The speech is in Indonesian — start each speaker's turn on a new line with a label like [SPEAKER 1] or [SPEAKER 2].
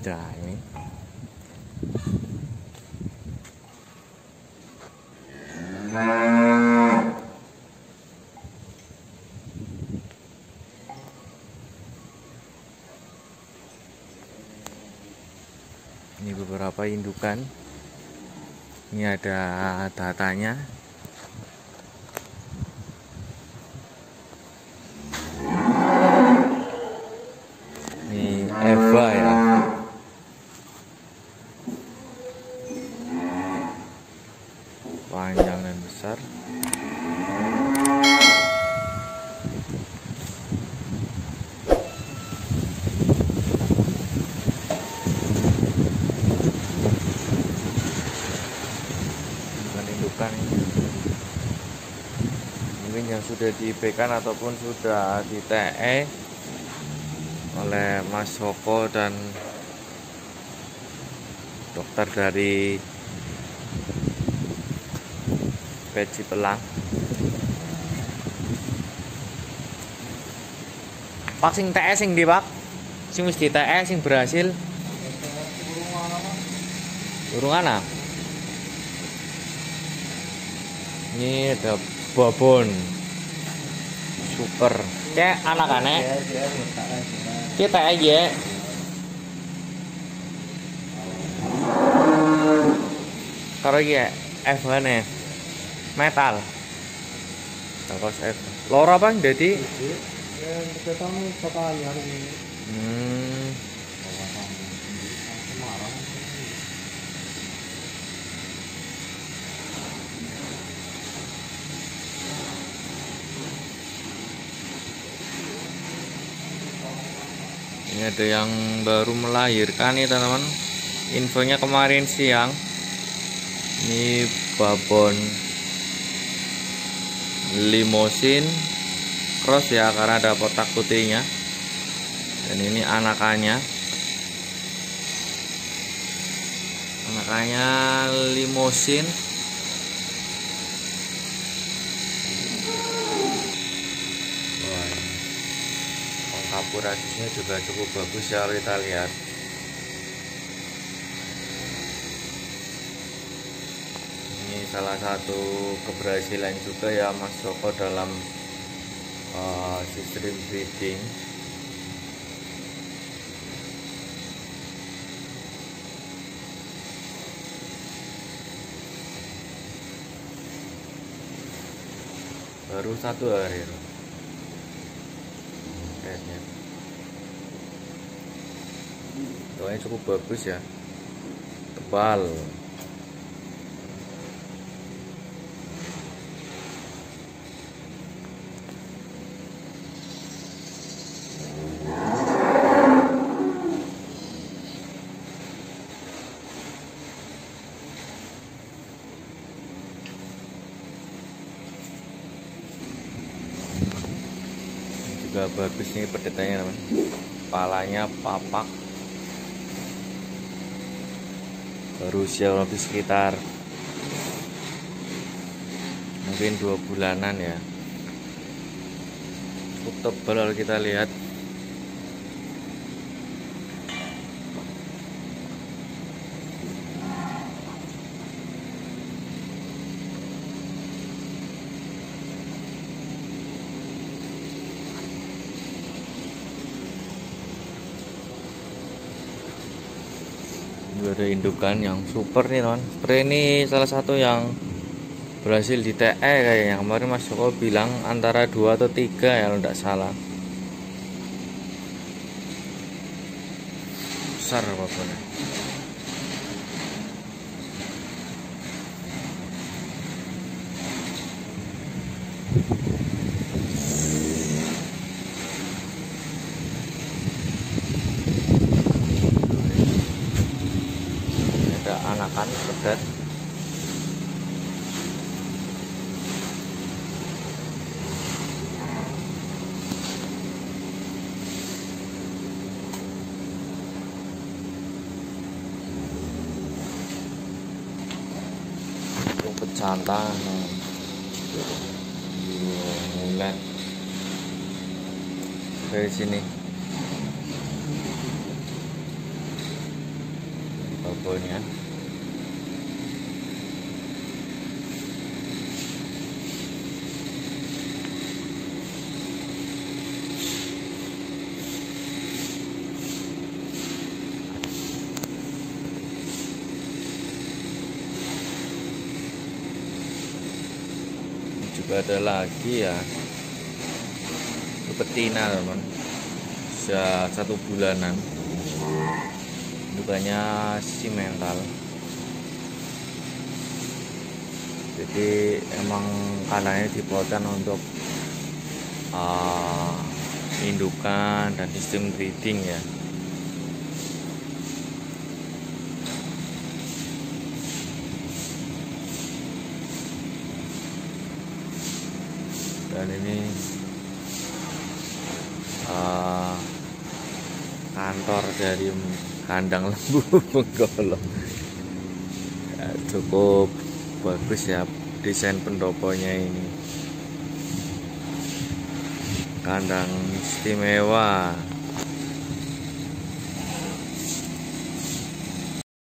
[SPEAKER 1] Nah ini beberapa indukan. Ini ada datanya. Ini Eva ya. Panjang dan besar. Indukan mungkin yang sudah di-IB-kan ataupun sudah di TE oleh Mas Joko dan dokter dari Peci Pelang. Pak sing TE sing di Pak? Sing wis di TE sing berhasil? Burung anak. Ini ada babon super. Cek anak-anak. Kita aja. Karo iki F-ane metal. Terus F. Loro apa dadi? Ini ada yang baru melahirkan nih teman-teman. Infonya kemarin siang. Ini babon limosin cross ya, karena ada kotak putihnya. Dan ini anakannya. Anakannya limosin. Akurasinya juga cukup bagus ya kalau kita lihat. Ini salah satu keberhasilan juga ya Mas Joko dalam sistem breeding. Baru 1 hari. Doanya cukup bagus ya, tebal. Juga bagus nih perdetannya teman. Kepalanya papak. Berusia lebih sekitar mungkin 2 bulanan ya. Cukup tebal kalau kita lihat. Ada indukan yang super nih teman. Ini salah satu yang berhasil di TE kayaknya. Kemarin Mas Joko bilang antara 2 atau 3 ya kalau tidak salah. Besar babonnya. Anakan pedet. Pejantan mulai dari sini. logonya. Juga ada lagi ya, itu betina teman, bisa 1 bulanan, indukannya simental. Jadi emang kandangnya dibuatkan untuk indukan dan sistem breeding ya. Dan ini kantor dari kandang lembu Benggolo ya, cukup bagus ya desain pendoponya ini, kandang istimewa.